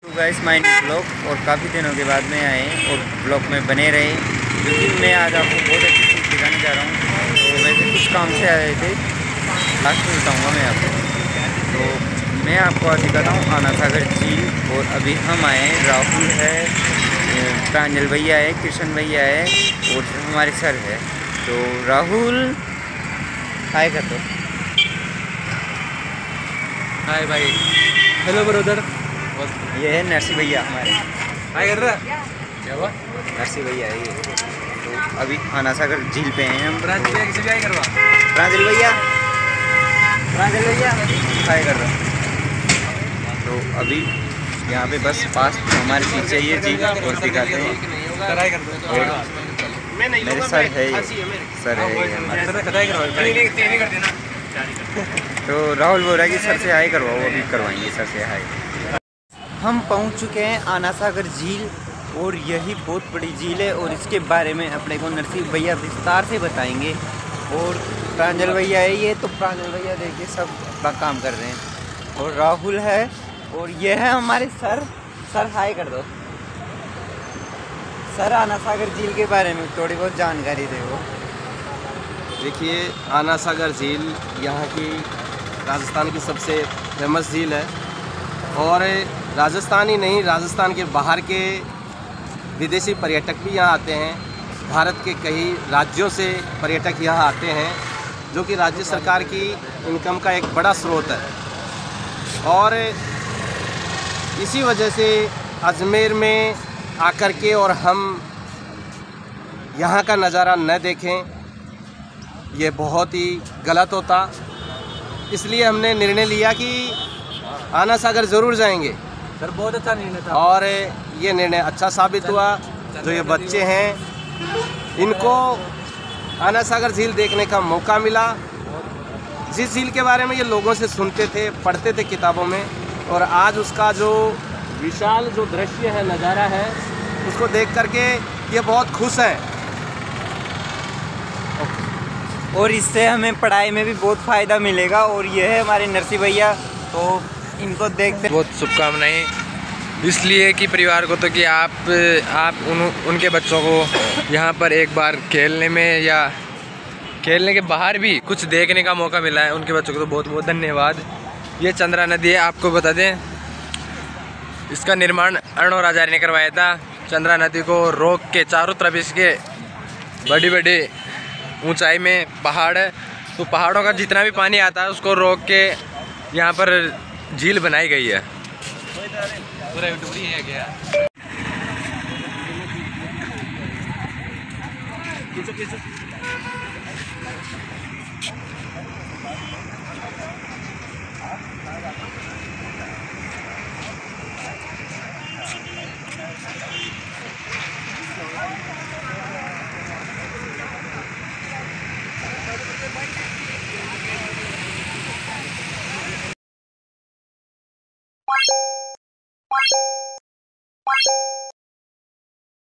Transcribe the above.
तो guys my new blog और काफ़ी दिनों के बाद में आए और ब्लॉग में बने रहे, क्योंकि मैं आज आपको बहुत अच्छी चीज़ दिखाने जा रहा हूँ। तो वैसे कुछ काम से आए थे, लास्ट में बताऊँगा मैं आपको। तो मैं आपको आज दिखाता हूँ आना सागर झील। और अभी हम आए हैं, राहुल है, प्रांजल भैया है, कृष्ण भैया है और हमारे सर है। तो राहुल हाय कर दो। हाय भाई, हेलो ब्रदर। ये है नरसी भैया हमारे। हाय कर रहा क्या हुआ? नरसी भैया है ये। तो अभी आना सागर झील पे हैं हम। प्रांजल भैया किसी भी हाय करवा। प्रांजल भैया हाय कर रहा। तो अभी यहाँ पे बस पास हमारे पीछे ये झील और दिखाते हैं। और मेरे सर है ये, सर है ये हमारे। तो राहुल बोल रहा है कि सर से हाय करवाओ, अभी करवाएंगे सर से हाय। हम पहुंच चुके हैं आना सागर झील और यही बहुत बड़ी झील है और इसके बारे में अपने को नरसिंह भैया विस्तार से बताएंगे। और प्रांजल भैया है ये, तो प्रांजल भैया देखिए सब अपना काम कर रहे हैं। और राहुल है और ये है हमारे सर। सर हाय कर दो। सर आना सागर झील के बारे में थोड़ी बहुत जानकारी दे वो। देखिए, आना सागर झील यहाँ की राजस्थान की सबसे फेमस झील है। और राजस्थान ही नहीं, राजस्थान के बाहर के विदेशी पर्यटक भी यहाँ आते हैं। भारत के कई राज्यों से पर्यटक यहाँ आते हैं, जो कि राज्य सरकार की इनकम का एक बड़ा स्रोत है। और इसी वजह से अजमेर में आकर के और हम यहाँ का नज़ारा न देखें, ये बहुत ही गलत होता। इसलिए हमने निर्णय लिया कि आना सागर ज़रूर जाएंगे। सर बहुत अच्छा निर्णय था और ये निर्णय अच्छा साबित हुआ। जो ये बच्चे हैं, इनको आना सागर झील देखने का मौका मिला। जिस झील के बारे में ये लोगों से सुनते थे, पढ़ते थे किताबों में, और आज उसका जो विशाल जो दृश्य है, नज़ारा है, उसको देख करके ये बहुत खुश हैं। और इससे हमें पढ़ाई में भी बहुत फ़ायदा मिलेगा। और ये है हमारे नरसिंह भैया, तो इनको देखते बहुत शुभकामनाएं इसलिए कि परिवार को, तो कि आप उनके बच्चों को यहाँ पर एक बार खेलने में या खेलने के बाहर भी कुछ देखने का मौका मिला है। उनके बच्चों को तो बहुत बहुत धन्यवाद। ये चंद्रा नदी है, आपको बता दें इसका निर्माण अरुणोराचार्य ने करवाया था। चंद्रा नदी को रोक के चारों तरफ इसके बड़ी बड़ी ऊंचाई में पहाड़ है, तो पहाड़ों का जितना भी पानी आता है उसको रोक के यहाँ पर झील बनाई गई है। पूरा यूट्यूब ही है क्या?